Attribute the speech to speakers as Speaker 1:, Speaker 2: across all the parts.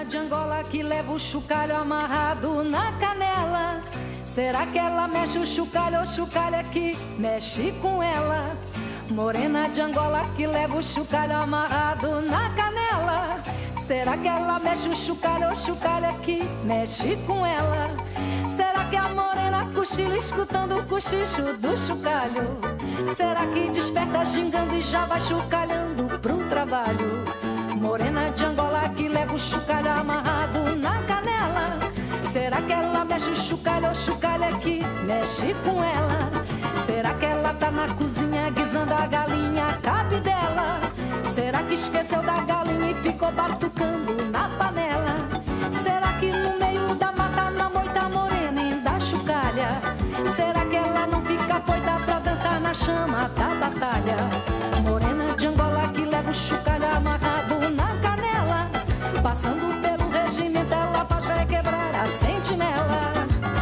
Speaker 1: Morena de Angola que leva o chocalho amarrado na canela. Será que ela mexe o chocalho ou o chocalho é que mexe com ela? Morena de Angola que leva o chocalho amarrado na canela. Será que ela mexe o chocalho ou o chocalho é que mexe com ela? Será que a morena cochila escutando o cochicho do chocalho? Será que desperta gingando e já vai chocalhando pro trabalho? Morena de Angola que leva o chocalho amarrado na canela. Será que ela mexe o chocalho ou o chocalho é que mexe com ela? Será que ela tá na cozinha guisando a galinha cabe dela? Será que esqueceu da galinha e ficou batucando na panela? Será que no meio da mata na moita morena ainda chocalha? Será que ela não fica foita pra dançar na chama da batalha? Morena de Angola que leva o chocalho amarrado na canela. Passando pelo regimento ela faz vai quebrar a sentinela.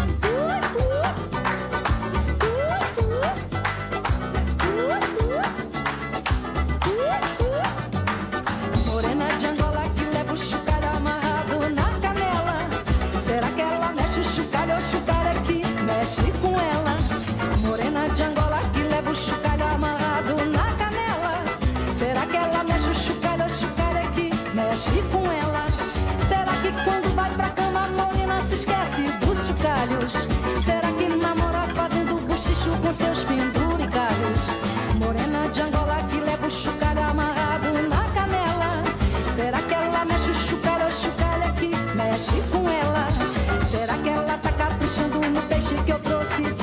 Speaker 1: Morena de Angola que leva o chocalho amarrado na canela. Será que ela mexe o chocalho ou o chocalho é que mexe com ela? Morena de Angola que leva o chocalho amarrado na canela. Será que ela mexe o chocalho ou o chocalho é que mexe com ela? Será que quando vai pra cama a morena se esquece dos chocalhos? Será que namora fazendo bochicho com seus penduricalhos? Morena de Angola que leva o chocalho amarrado na canela. Será que ela mexe o chocalho ou o chocalho é que mexe com ela? Será que ela tá caprichando no peixe que eu trouxe